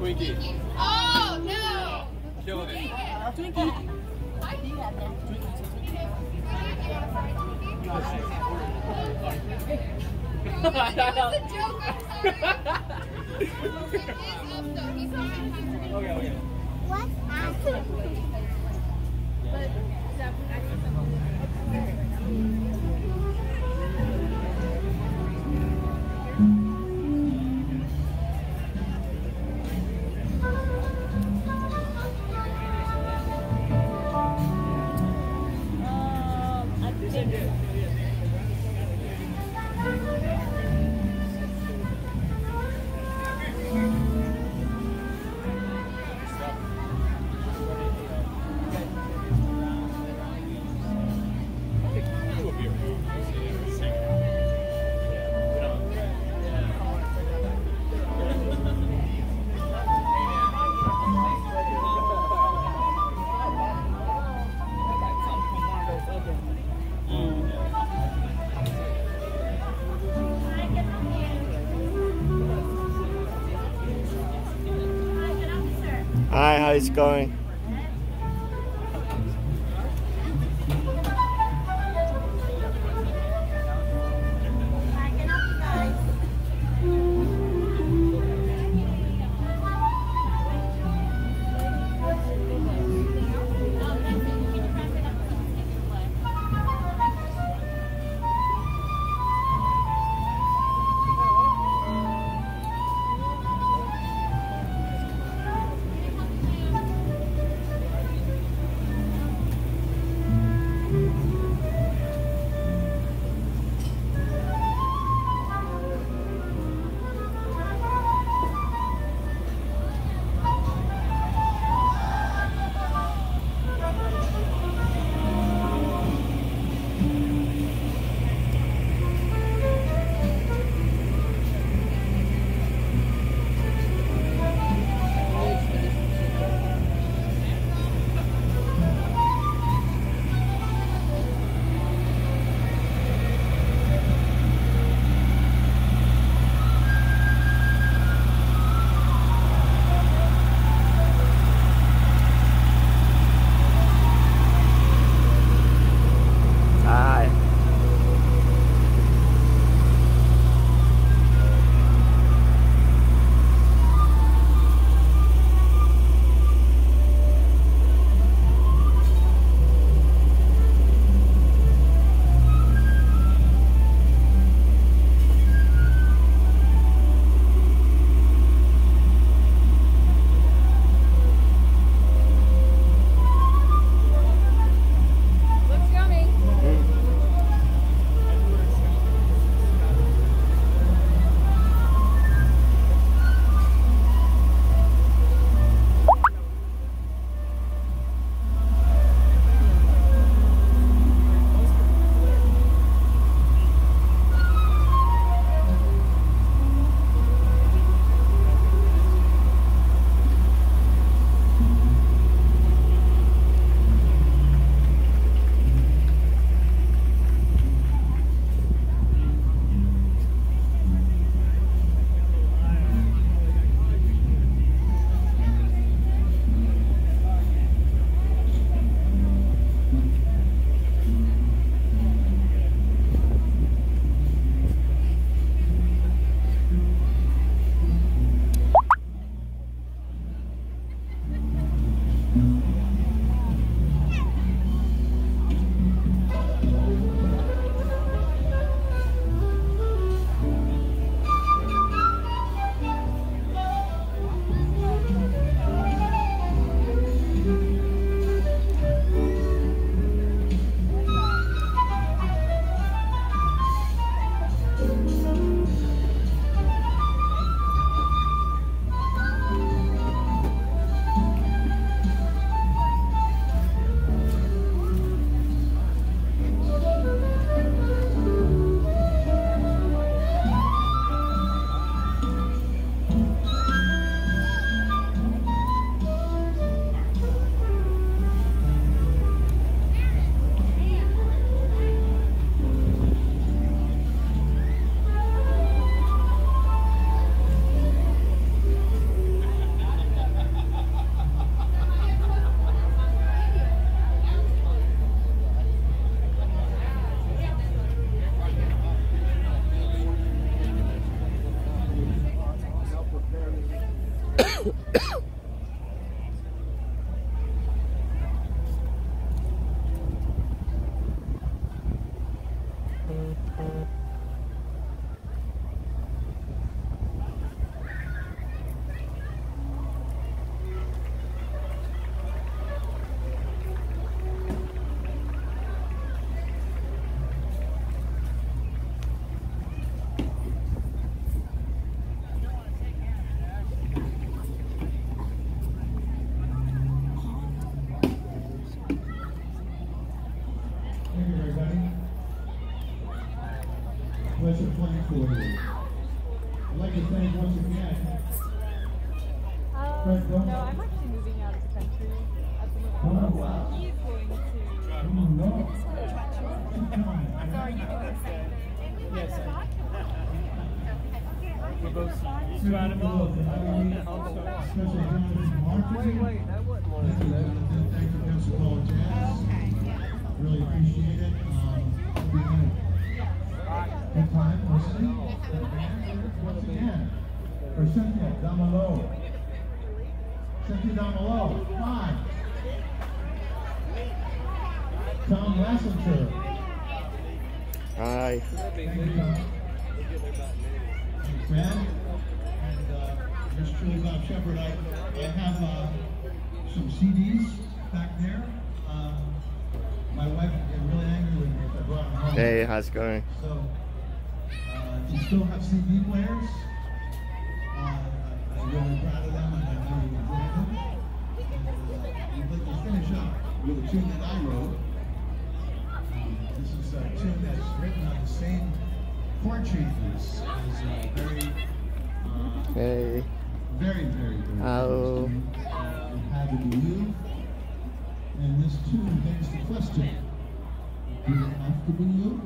Twinkie. Oh, no! Killing it. Twinkie. Okay. What's after? Hi, how's it going? Pleasure playing for you. I'd like to thank once again. No, I'm actually moving out of the country at the moment. Oh, wow. He's going to. Oh, no. Sorry, you can go say. Yes, we're both Wait, I wouldn't want to do that. Thank you, Pensacola Jazz. Really appreciate it. Hope you had a good time listening. Once again, for Cynthia down below. Cynthia down below. Come on. Tom Lassiter. Hi. Thank you, Tom. Fred and Miss Julie Bob Shepard. I have some CDs back there. My wife would get really angry with me if I brought them home. Hey, how's it going? So, you still have CD players. I'm really proud of them, and I know you enjoy them. And we'd like to finish up with a tune that I wrote. This is a tune that's written on the same chord changes as Hey. very Hello. It had to be you. And this tune begs the question, do it have to be you?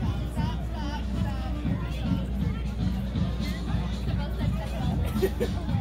Stop.